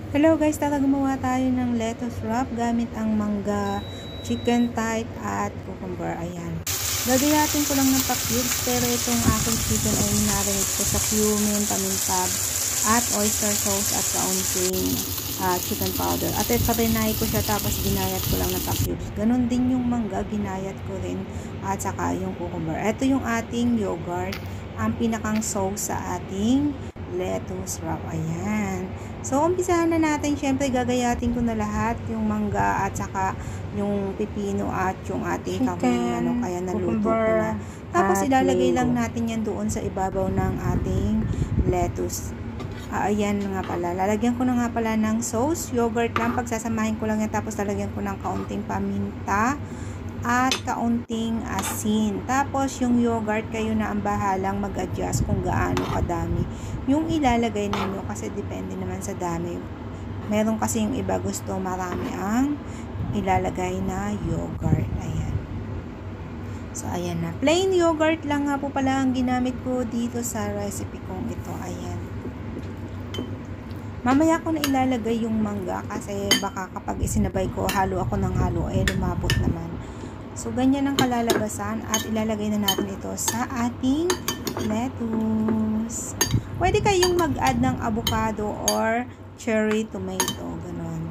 Hello guys, tara gumawa tayo ng lettuce wrap gamit ang mangga, chicken thigh at cucumber. Ayan. Gagayatin ko lang ng pa-cubes pero itong aking chicken ay minarinate ko sa cumin, pamintab at oyster sauce at kaunting chicken powder. At parinay ko siya tapos ginayat ko lang ng pa-cubes. Ganon din yung mangga, ginayat ko rin at saka yung cucumber. Ito yung ating yogurt, ang pinakang sauce sa ating lettuce wrap. Ayan. So, umpisahan na natin. Syempre, gagayatin ko na lahat. Yung mangga at saka yung pipino at yung ating chicken, kaya naluto ko na. Tapos, ilalagay lang natin yan doon sa ibabaw ng ating lettuce. Ayan nga pala. Lalagyan ko na nga pala ng sauce. Yogurt lang. Pagsasamahin ko lang yan. Tapos, lalagyan ko ng kaunting paminta at kaunting asin. Tapos, yung yogurt, kayo na ang bahalang mag-adjust kung gaano kadami yung ilalagay ninyo kasi depende naman sa dami. Meron kasi yung iba gusto marami ang ilalagay na yogurt. Ayan. So, ayan na. Plain yogurt lang nga po pala ang ginamit ko dito sa recipe kong ito. Ayan. Mamaya ko na ilalagay yung mangga kasi baka kapag isinabay ko, halo ako ng halo, ay lumapot naman. So, ganyan ang kalalabasan at ilalagay na natin ito sa ating lettuce. Pwede kayong mag-add ng avocado or cherry tomato. Ganon.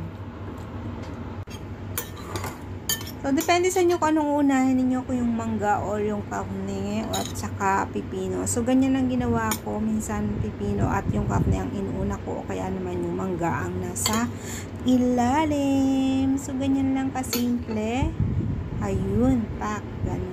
So, depende sa inyo kung anong unahin ninyo, kung yung mangga or yung karne at saka pipino. So, ganyan ang ginawa ko. Minsan pipino at yung karne ang inuuna ko o kaya naman yung mangga ang nasa ilalim. So, ganyan lang kasimple. Ayun, pak, ganun.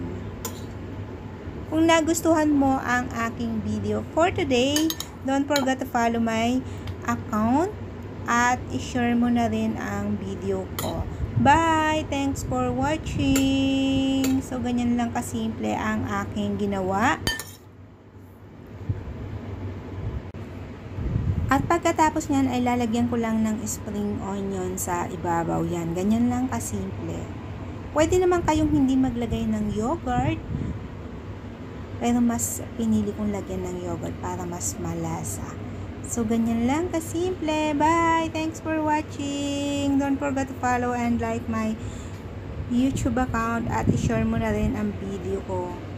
Kung nagustuhan mo ang aking video for today, don't forget to follow my account at i-share mo na rin ang video ko. Bye! Thanks for watching! So, ganyan lang kasimple ang aking ginawa. At pagkatapos niyan ay lalagyan ko lang ng spring onion sa ibabaw yan. Ganyan lang kasimple. Pwede naman kayong hindi maglagay ng yogurt, pero mas pinili kong lagyan ng yogurt para mas malasa. So, ganyan lang kasimple. Bye! Thanks for watching! Don't forget to follow and like my YouTube account at i-share mo na rin ang video ko.